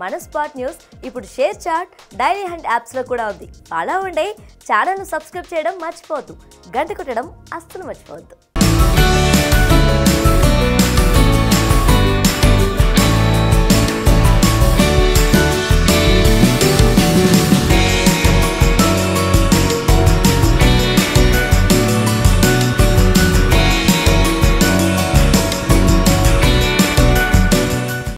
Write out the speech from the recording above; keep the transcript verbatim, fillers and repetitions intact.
మన spot news ఇప్పుడు ShareChat, Dailyhunt యాప్స్లో కూడా ఉంది. అలా ఉండే ఛానల్ను సబ్స్క్రైబ్ చేయడం మర్చిపోవద్దు. గంట కొట్టడం అస్సలు మర్చిపోవద్దు.